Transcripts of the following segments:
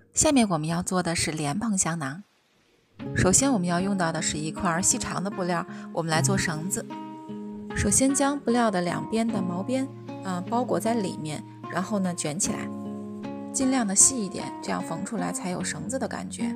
下面我们要做的是莲蓬香囊。首先我们要用到的是一块细长的布料，我们来做绳子。首先将布料的两边的毛边包裹在里面，然后呢卷起来，尽量的细一点，这样缝出来才有绳子的感觉。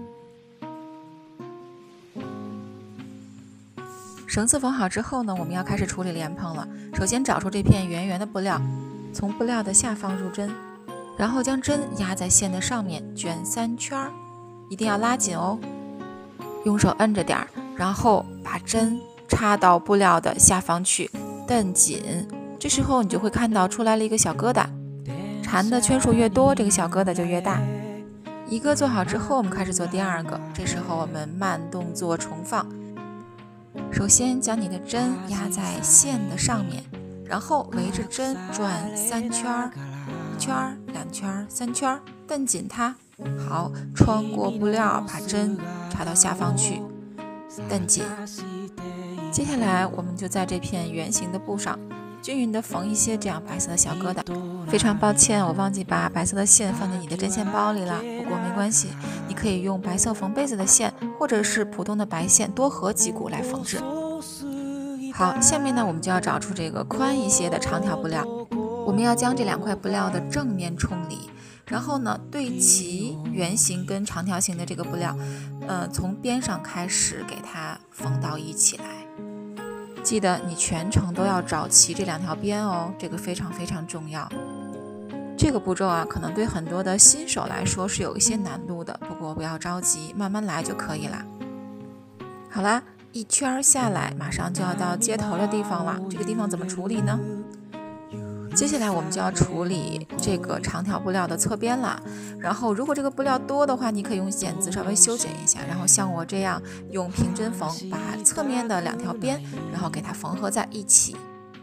绳子缝好之后呢，我们要开始处理莲蓬了。首先找出这片圆圆的布料，从布料的下方入针，然后将针压在线的上面，卷3圈，一定要拉紧哦。用手摁着点，然后把针插到布料的下方去，蹬紧。这时候你就会看到出来了一个小疙瘩，缠的圈数越多，这个小疙瘩就越大。一个做好之后，我们开始做第二个。这时候我们慢动作重放。首先将你的针压在线的上面，然后围着针转3圈，1圈、2圈、3圈，蹬紧它。好，穿过布料，把针插到下方去，蹬紧。接下来我们就在这片圆形的布上均匀的缝一些这样白色的小疙瘩。非常抱歉，我忘记把白色的线放在你的针线包里了，不过没关系，你可以用白色缝被子的线，或者是普通的白线多合几股来缝制。好，下面呢我们就要找出这个宽一些的长条布料，我们要将这2块布料的正面冲里，然后呢对齐圆形跟长条形的这个布料，从边上开始给它缝到一起来。记得你全程都要找齐这2条边哦，这个非常非常重要。这个步骤啊，可能对很多的新手来说是有一些难度的，不过不要着急，慢慢来就可以啦。好啦，1圈下来，马上就要到接头的地方了，这个地方怎么处理呢？接下来我们就要处理这个长条布料的侧边了，然后如果这个布料多的话，你可以用剪子稍微修剪一下，然后像我这样用平针缝把侧面的2条边然后给它缝合在一起。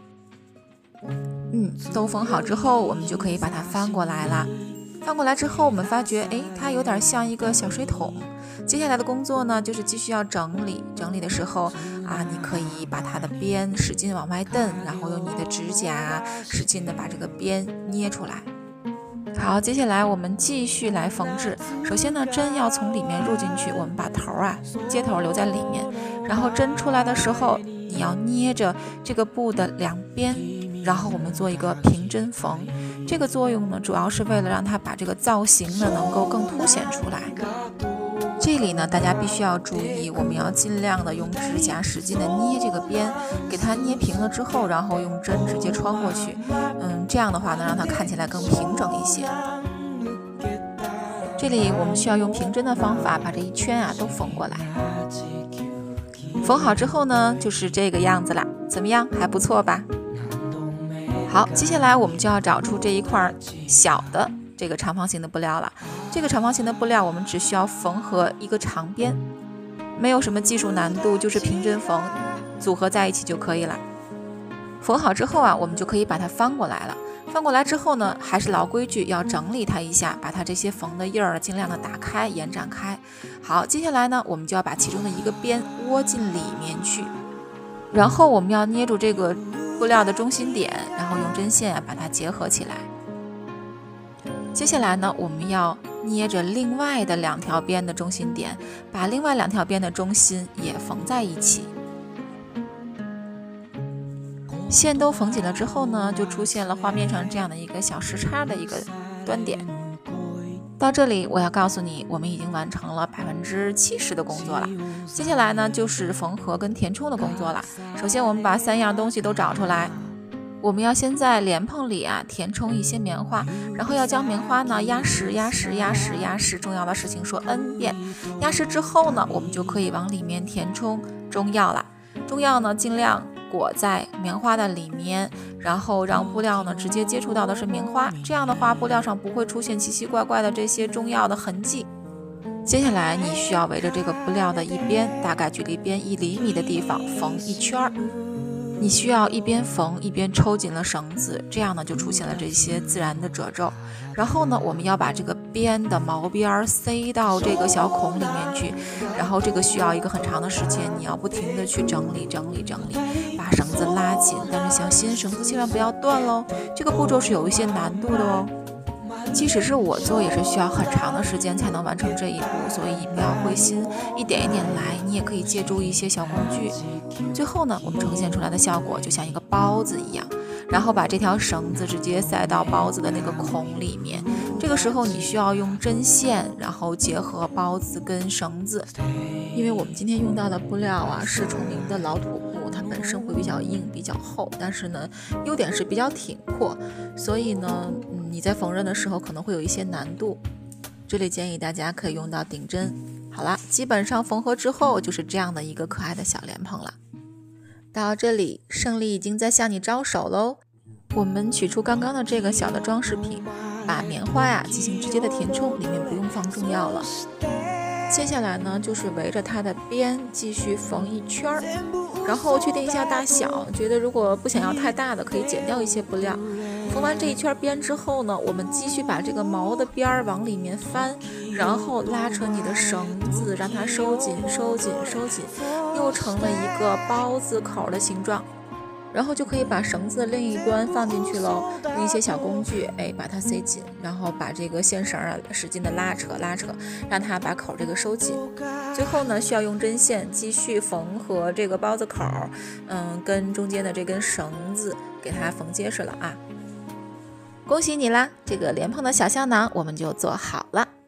都缝好之后，我们就可以把它翻过来了。翻过来之后，我们发觉它有点像一个小水桶。接下来的工作呢，就是继续要整理。整理的时候你可以把它的边使劲往外蹬，然后用你的指甲使劲的把这个边捏出来。好，接下来我们继续来缝制。首先呢，针要从里面入进去，我们把头接头留在里面，然后针出来的时候，你要捏着这个布的2边，然后我们做一个平针缝。这个作用呢，主要是为了让它把这个造型呢能够更凸显出来。这里呢，大家必须要注意，我们要尽量的用指甲使劲的捏这个边，给它捏平了之后，然后用针直接穿过去。这样的话能让它看起来更平整一些。这里我们需要用平针的方法把这1圈都缝过来。缝好之后呢，就是这个样子啦，怎么样？还不错吧？好，接下来我们就要找出这一块小的这个长方形的布料了。这个长方形的布料我们只需要缝合一个长边，没有什么技术难度，就是平针缝组合在一起就可以了。缝好之后我们就可以把它翻过来了。翻过来之后呢，还是老规矩，要整理它一下，把它这些缝的印儿尽量的打开，延展开。好，接下来呢，我们就要把其中的一个边窝进里面去，然后我们要捏住这个布料的中心点，然后用针线把它结合起来。接下来呢，我们要捏着另外的2条边的中心点，把另外2条边的中心也缝在一起。线都缝紧了之后呢，就出现了画面上这样的一个小时差的一个端点。到这里我要告诉你，我们已经完成了70%的工作了。接下来呢，就是缝合跟填充的工作了。首先我们把3样东西都找出来，我们要先在莲蓬里填充一些棉花，然后要将棉花呢压实，重要的事情说 N 遍。压实之后呢，我们就可以往里面填充中药了。中药呢尽量裹在棉花的里面，然后让布料呢直接接触到的是棉花，这样的话布料上不会出现奇奇怪怪的这些中药的痕迹。接下来你需要围着这个布料的一边，大概距离边1厘米的地方缝1圈。你需要一边缝一边抽紧了绳子，这样呢就出现了这些自然的褶皱。然后呢，我们要把这个边的毛边塞到这个小孔里面去，然后这个需要一个很长的时间，你要不停的去整理，把绳子拉紧，但是小心绳子千万不要断喽。这个步骤是有一些难度的哦。 即使是我做，也是需要很长的时间才能完成这一步，所以不要灰心，一点一点来。你也可以借助一些小工具。最后呢，我们呈现出来的效果就像一个包子一样，然后把这条绳子直接塞到包子的那个孔里面。这个时候你需要用针线，然后结合包子跟绳子。因为我们今天用到的布料啊是崇明的老土布，它本身会比较硬比较厚，但是呢优点是比较挺阔，所以呢你在缝纫的时候可能会有一些难度，这里建议大家可以用到顶针。好了，基本上缝合之后就是这样的一个可爱的小莲蓬了。到这里胜利已经在向你招手喽，我们取出刚刚的这个小的装饰品，把棉花呀进行直接的填充，里面不用放重药了。接下来呢，就是围着它的边继续缝一圈儿，然后确定一下大小，觉得如果不想要太大的，可以剪掉一些布料。缝完这一圈边之后呢，我们继续把这个毛的边儿往里面翻，然后拉扯你的绳子，让它收紧收紧收紧，又成了一个包子口的形状。然后就可以把绳子的另一端放进去喽，用一些小工具，把它塞紧，然后把这个线绳啊使劲的拉扯，让它把口这个收紧。最后呢，需要用针线继续缝合这个包子口，跟中间的这根绳子给它缝结实了啊！恭喜你啦，这个莲蓬的小香囊我们就做好了。